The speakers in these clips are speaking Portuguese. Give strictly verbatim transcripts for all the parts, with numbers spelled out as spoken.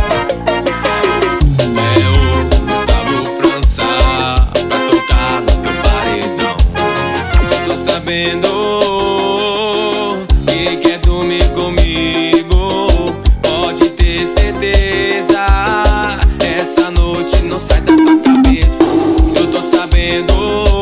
É o Gustavo França pra tocar no teu paredão. Tô sabendo que quer dormir comigo, pode ter certeza, essa noite não sai da tua cabeça. Eu tô sabendo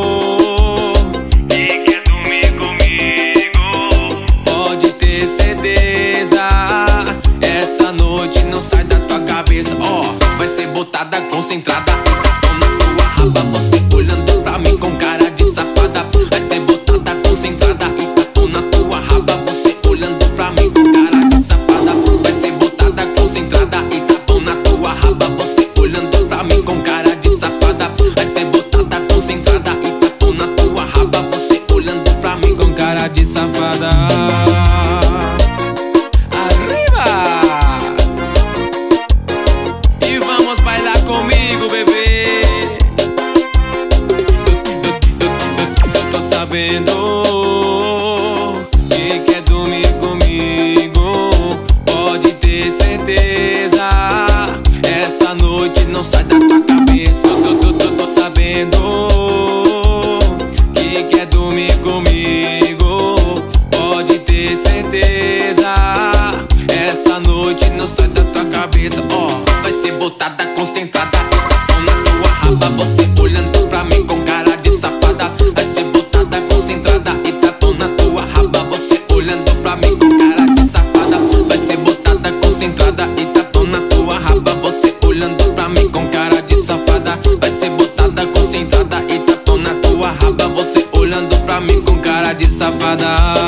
que quer dormir comigo, pode ter certeza, essa noite não sai da tua cabeça. Ó, oh, vai ser botada concentrada e tapão na tua raba, você olhando pra mim com cara de safada. Vai ser botada concentrada e tapão na tua raba, você olhando pra mim com cara de safada. Vai ser botada concentrada e tapão na tua raba, você olhando pra mim com cara de safada. Vai ser botada concentrada e tapão na tua raba, você olhando pra mim com cara de safada. Arriba! E vamos bailar comigo, bebê. Eu tô sabendo que quer dormir comigo, pode ter certeza, essa noite não sai da tua cabeça. Eu tô, tô, tô sabendo que quer dormir comigo, pode ter certeza, essa noite não sai da tua cabeça. Ó, oh, vai ser botada concentrada e tapão na tua raba, você olhando pra mim com cara de safada. Vai ser botada concentrada e tapão na tua raba, você olhando pra mim com cara de safada. Vai ser botada concentrada e tapão na tua raba, você olhando pra mim com cara de safada. Vai ser botada concentrada e tapão na tua raba, você olhando pra mim com cara de safada.